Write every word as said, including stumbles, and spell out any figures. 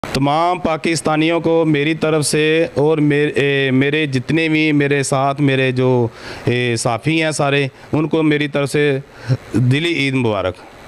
तमाम पाकिस्तानियों को मेरी तरफ से और मेरे मेरे जितने भी मेरे साथ मेरे जो साफ़ी हैं सारे, उनको मेरी तरफ से दिली ईद मुबारक।